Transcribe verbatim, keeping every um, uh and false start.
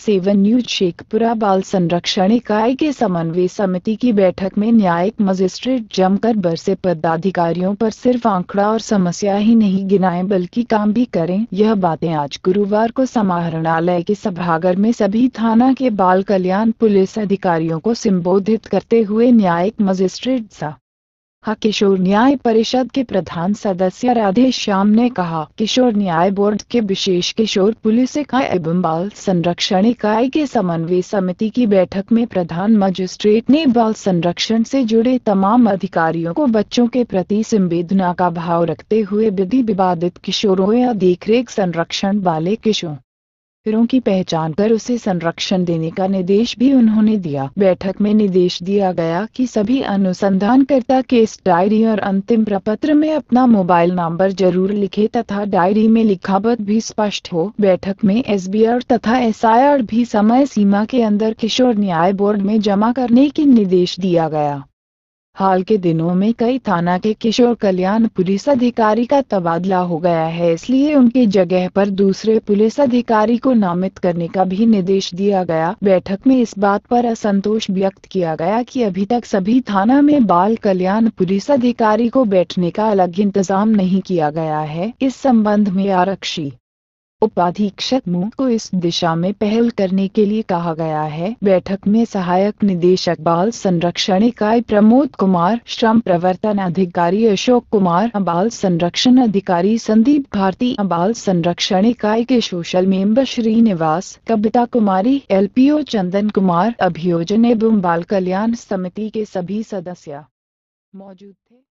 Seven news Sheikhpura बाल संरक्षण इकाई के समन्वय समिति की बैठक में न्यायिक मजिस्ट्रेट जमकर बरसे। पदाधिकारियों पर सिर्फ आंकड़ा और समस्या ही नहीं गिनाएं बल्कि काम भी करें। यह बातें आज गुरुवार को समाहरणालय के सभागार में सभी थाना के बाल कल्याण पुलिस अधिकारियों को संबोधित करते हुए न्यायिक मजिस्ट्रेट सा हा किशोर न्याय परिषद के प्रधान सदस्य राधे श्याम ने कहा। किशोर न्याय बोर्ड के विशेष किशोर पुलिस इकाई एवं बाल संरक्षण इकाई के समन्वय समिति की बैठक में प्रधान मजिस्ट्रेट ने बाल संरक्षण से जुड़े तमाम अधिकारियों को बच्चों के प्रति संवेदना का भाव रखते हुए विधि विवादित किशोरों या देखरेख संरक्षण वाले किशोर की पहचान कर उसे संरक्षण देने का निर्देश भी उन्होंने दिया। बैठक में निर्देश दिया गया कि सभी अनुसंधानकर्ता केस डायरी और अंतिम प्रपत्र में अपना मोबाइल नंबर जरूर लिखे तथा डायरी में लिखा बात भी स्पष्ट हो। बैठक में एसबीआर तथा एसआईआर भी समय सीमा के अंदर किशोर न्याय बोर्ड में जमा करने की निर्देश दिया गया। हाल के दिनों में कई थाना के किशोर कल्याण पुलिस अधिकारी का तबादला हो गया है, इसलिए उनकी जगह पर दूसरे पुलिस अधिकारी को नामित करने का भी निर्देश दिया गया। बैठक में इस बात पर असंतोष व्यक्त किया गया कि अभी तक सभी थाना में बाल कल्याण पुलिस अधिकारी को बैठने का अलग इंतजाम नहीं किया गया है। इस संबंध में आरक्षी उपाधीक्षक मुंह को इस दिशा में पहल करने के लिए कहा गया है। बैठक में सहायक निदेशक बाल संरक्षण इकाई प्रमोद कुमार, श्रम प्रवर्तन अधिकारी अशोक कुमार, बाल संरक्षण अधिकारी संदीप भारती, बाल संरक्षण इकाई के social member Srinivas, Kavita Kumari, LPO Chandan Kumar, अभियोजन एवं बाल कल्याण समिति के सभी सदस्य मौजूद थे।